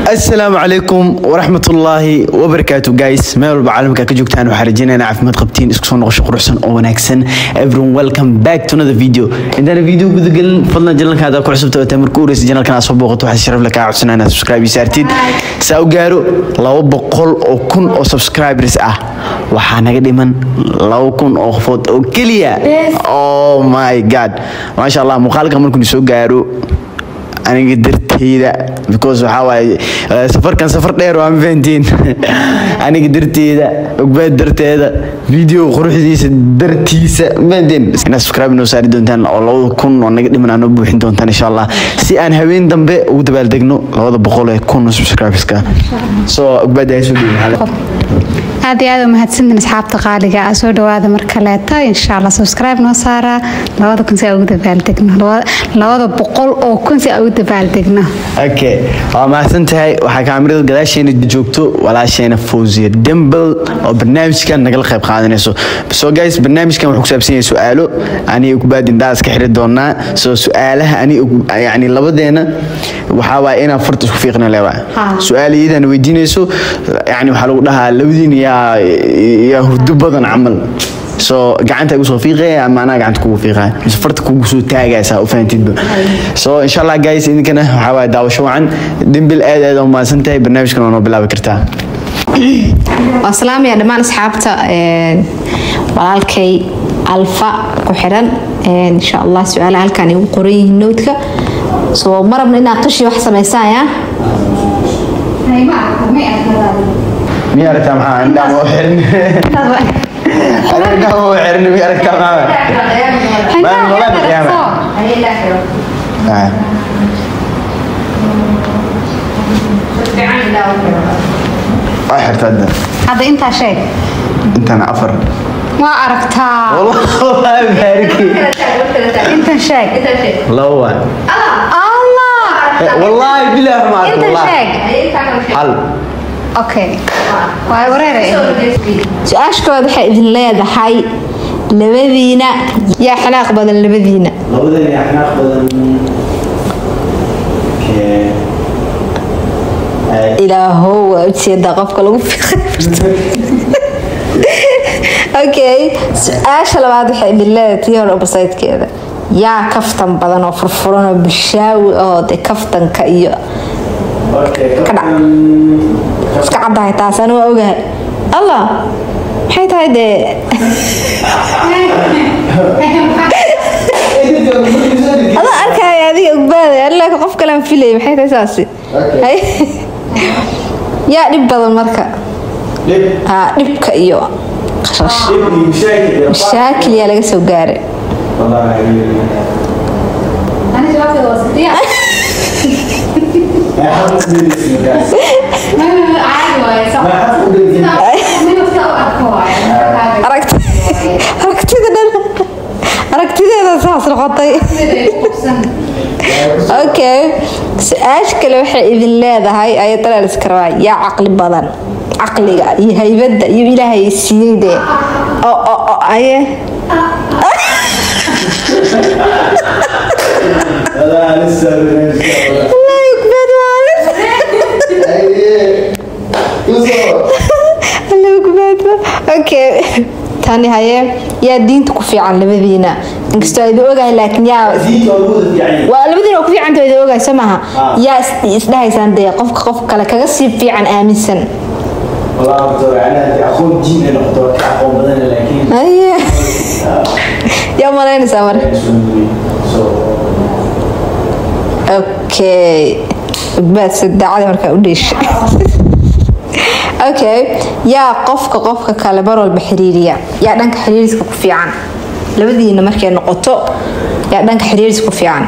السلام عليكم ورحمة الله وبركاته guys ما يلو بعالمك كجوكتان وحرجينا أنا عارف ما تقبتين اسكسون نقش قرحسن أو ناكسن everyone welcome back to another video عندنا فيديو قد قل فضلنا جلنك هذا كل حسب تأمر كورس جنا كان أصوب وقت واحد شرف لك عشان أنا سبسكرايب يسارتين ساو جارو لو بقول أو كن أو سبسكرايبرز وحنا قديما لو كن أو فوت أو كليا oh my god ما شاء الله مخالك من كن يسوق جارو أنا قدرت هيدا because وحاول سفر كان سفر دير وعم فينتين أنا قدرت هيدا وقبل درت هذا فيديو خروج ديس درتيس فينتين أنا سبسكرايب إنه صار دونتان الله يكون وأنا قد من أنا بوحين دونتان إن شاء الله سي أنا هوين دم ودبل دقنو هذا بقوله يكون سبسكرايبس كا so قبل ده يسوي هذه مهتسين أصحاب تقالية أسود وهذا مركلاتها إن شاء الله سبسكرايب نصارى لو هذا كنت أود بالدقنا لو هذا بقول أو كنت أود بالدقنا. أوكي ما سنتهي وحكي عمري قداش شيء جوكتو ولا شيء فوزي ديمبل أو برنامج كان نقل خيب قاعدين يسو بس هو جايز برنامج كان محكسب سين سؤاله أني وكبادين داس كحر دونا سؤاله أني يعني لبدينا وحاول أنا فرط فيقنا لوا سؤالي إذا نوديني سو يعني وحلو لها لودين يا هدو بدن عمل so قاعد أقول صفيقة أما أنا قاعد أقول صفيقة بس فرت كوب سو تاجا سا وفهمتين so إن شاء الله جايز إن كنا حاول داو شو عن ديمبل آد وما سنتهي برنامج كنا نبلا بكرتها السلام يا دمان أصحابته والكي ألفا كحرن إن شاء الله سؤال هل كان يقريه نوتك so مرة من ناقش يحسب يسايا هاي ما مية رتام عن دام وحرن أنا دام وحرن مية رتام عن ما ولا بقيامة أحر تدا هذا أنت شيء أنت أنا أفر ما عرفتها والله باركي أنت شيء لا هو الله والله بالله ما أنت والله شيء حل أوكي واي وريري سؤاشكود waxay idin leedahay labadiina yaa xanaaq badan labadiina yaa xanaaq badan ilaahow ujeeda qofka lagu okay su'aasha labaad waxay idin leedahay tii hore website-keeda yaa kaftan badan oo furfuran oo bishaawi oo de kaftanka iyo kada iska caddahay taasana waa ogahay allah maxay tahay dee ada arkaya adiga ogbaada allaaka qof kalaan filay maxay tahay saasi yaa dhib badan marka dhibka iyo qashash mashaakil yaa laga soo gaaray aragtideeda saas noqotay okay su'aasha kale waxay idin leedahay ay tala iska rabaa yaa caqli badan caqliga iyo haybada iyo ilaahay siiyay oo aye okay tani haye yaa diinta ku fiican labadiina inkastoo ay ogahay laakiin yaa waa labadiina ku fiican tahay ogahay samaha yaa isdhahaysaan dee qof kale kaga sii fiican aaminsan والله دكتور أنا أخون جين نقطة أخون بدنا لكن أيه يا مرينا سامر أوكي بس الدعاء مركا وديش أوكي يا قفك كالبر البحريرية يا دانك حريريسك كفيعان لبدينا مركا نقطة يا دانك حريريسك كفيعان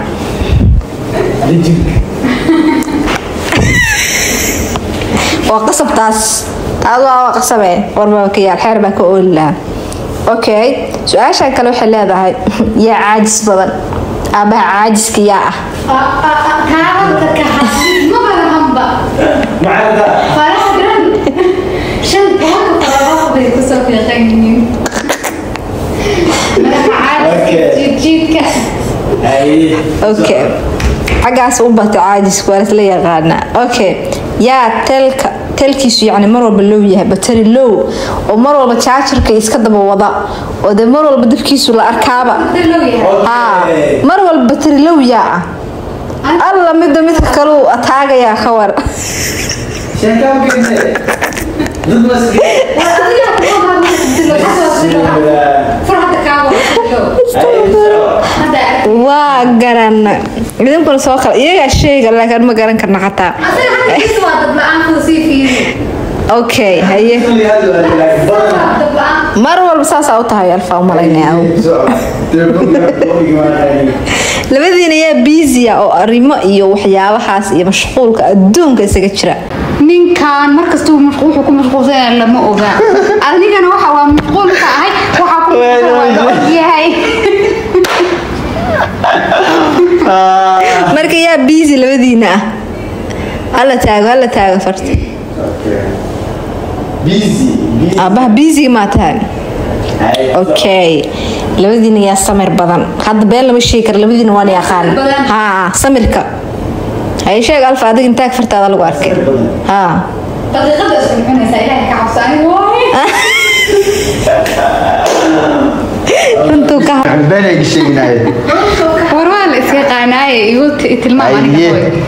وقصب تاس الله قصبين وربك حربك أقول لا أوكي سؤال شكله وحلا هذا يا عاجز بدن أبا عاجز كياه هذا كحاسين ما برهم بقى معنا فرح جرن شن بقى فرح بيتصل في غني ما عاجز جيت كه أوكي حاجة صعوبة عاجز ولا تلاقي غانا أوكي yaa telkiisu yani mar walba low yahay battery low oo mar walba chargerka iska daba wada oo de mar walba dabkiisu la arkaaba mar walba battery low yaa alla midka kale uu ataagaya khawar waa garan idinkuna soo kala iyaga sheega laakiin ma garan karna xataa okay haye mar walba saas u tahay alfa umalaynaa labadiina yaa busy oo arrimo iyo waxyaabahaas iyo mashquulka adduunka isaga jira ninkan markasta wuxuu ku mashquulsan lama oga anigana waxa waa mashquulka ahay waxa ku yahay marka yaa busy labadiina alla taago farta busy abah busy ma tahay okay labadiina yaa samir badan hadda been lama sheegi karo labadiina waan yaqaan ha samirka ay sheeg alfa adig inta fartaada lagu arkay ha daqiiqada isku xunaysa ilaahay ka cabsani runtu ka been ay sheegnay warwal iska qaanay iyo tilmaamani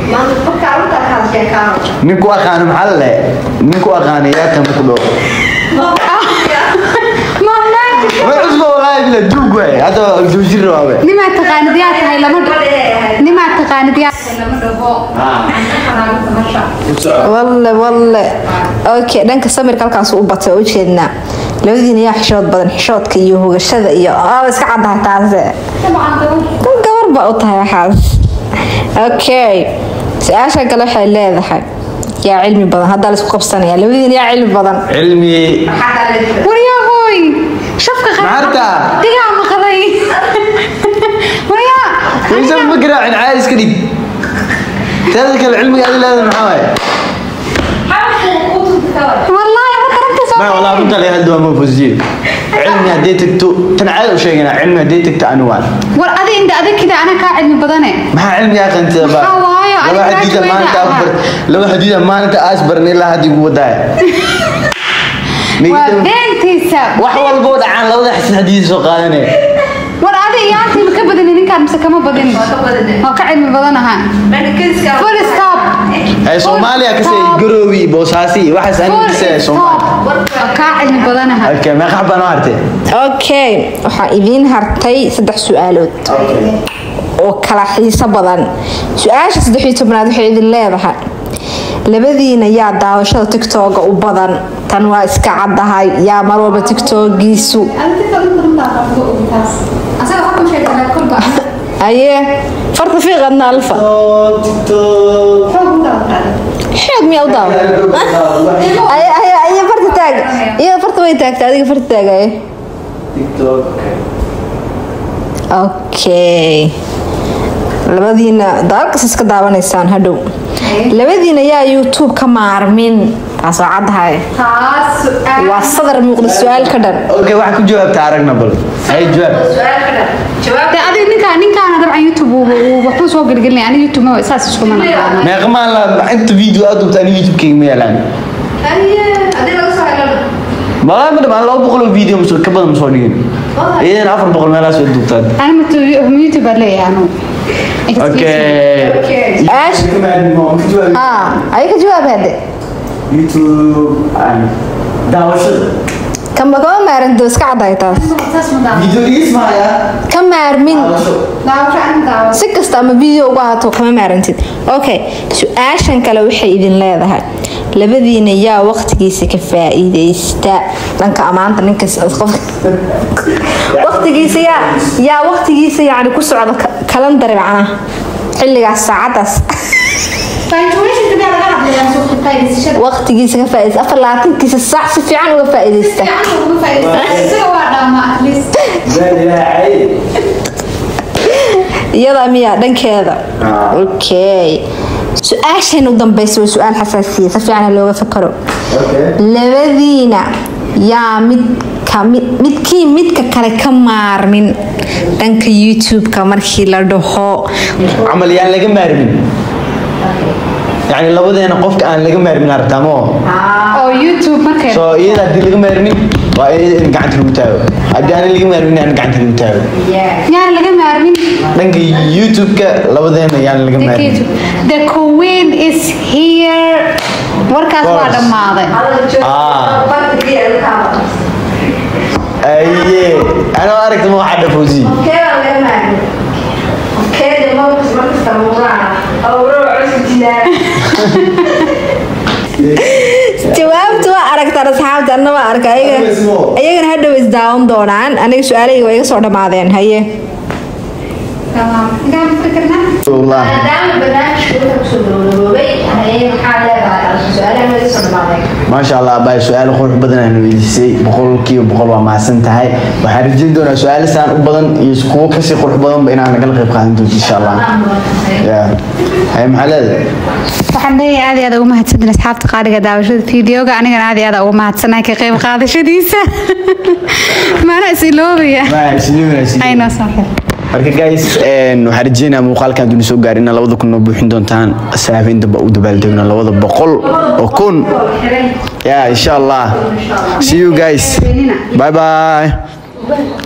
ninku aqaan maxalle ninku aqaan yaa tan ku dhow وعزبه والله بلا دوغ هذا دوجير واوي نما تقانديات هاي لما نما تقانديات لما دهو والله اوكي دنك سمير halkaas u batay oo jeedna labadiina yaa xishood badan xishoodka iyo hogashada iyo iska cadahay taas gabar ba u tahay waxaas okay saasha kale waxay leedahay yaa cilmi badan hadda la isku qabsanaya labadiina yaa cilmi badan cilmi waryahoy shafka معركة دقيقة مقضي ويا ويسمى مقرع عايز كذي تذكر العلم قال لي هذا محاوي والله ما والله رد علي هالدوا مو فوزين علمي هديتك تنعاد وشيء علمي هديتك تعنوان والله انت كذا انا كاعد من بدني ما علمي يا اخي انت لو حديده ما انت اكبر لو حديده ما انت اصبر الا هذه وداي وبنتيسا wax walba oo dhacaan labada xisn hadiis soo qaadanay war adiga yaanti ma ka badan ninkan mise kama badan oo ka cilmi badanaha full stop ay Soomaaliya ka say garoowi boosaasi waxa aan kasay Soomaaliya ka cilmi badanaha okay ma qaban hartay okay waxa idin hartay 3 su'aalood oo kala xiiso badan su'aasha 13aad waxay idin leedahay labadiina yaa daawashada TikTok u badan tan waa iska cadahay yaa mar walba TikTok-giisu aye farta fi qadna alfa xog miya u daaw aye farta taag iyo farta way taagtay adiga farta taagay TikTok okay labadiina dalka iska daawanaysaan hadhow labadiina yaa YouTube ka maarmin taasoo cadahay waa sadar muuqda su'aal ka dhan okay waxa ku jawaabta aragna bal ay jawaabta adiga ninkaan dabcan YouTube wuxuu soo galgalinay ani YouTube ma saas isku manaqaana ma qamaan la inta video aad u taani YouTube kii ma yeelan adiga laga soo helay ما ما لو بقول فيديو مسوي كبر مسويين إيه أنا أفر بقول ما لا سوي دوتان أنا ميوتيوب عليه أنا أوكي إيش أيك جواب هذا يوتيوب داوش كم بقول ما رندوس كعدا يتاس فيديو اسمه يا كم مارمين داوش عن داوش سكست أما فيديو وقعته كم مارنتين أوكي شو عشان كلا وحي إذن لا ذا labadiina yaa waqtigiisa ka faa'iideysta dhanka amaanta ninka qof waqtigiisa yaa waqtigiisa yaani ku socda kalendar macna xilligaas saacadaas waqtigiisa ka faa'iideysta 24 saac si fiican uga faa'iideysta iyada miya dhankeeda okay سؤال ودنبيس وسؤال حساسية سفيعنا لو فكروا لبدينا يا مدكي كلا كمار من دنك يوتيوب كمركي لدهو عمليان لك مارمين يعني لبدينا قفك أنا لقى مارمين أرتامو oo YouTube markay so إذا دي لقى مارمين وإذا قاعد المتاو أدي أنا لقى مارمين أنا قاعد المتاو yaa laga maarmin لأنك يوتيوب ك لبدينا يعني لقى مارمين the queen is here warkaas waa dhamaaday أيه أنا أعرف ما حد فوزي jawaabtu waa aragtaan asxaabta anna waa arka ayagana hadhow isdaawan doonaan aniga su-aalahayga waa iga soo dhammaadeen haye والله ما شاء الله باي سؤال خروج بدن أنا ويدسي بقول كي وبقول ما سنتهاي وحرجين دون سؤال سان بدن يسكو كسي خروج بدن بين أنا قلق بقاعدين إن شاء الله يا هاي محلل waxaan leeyahay aad ugu mahadsanid asxaabta qaaliga daawashada fiidiyoga anigana aad ugu mahadsanay ka qayb qaadashadiisa maana isiloobiya ما سليم ayno saaxiib marka guys waxaan rajeynayaa muuqaalkan duni soo gaarin 2,000 noo buuxin doontaan saafiin daba u dabaaldegno 200 oo kun ya insha Allah see you guys bye bye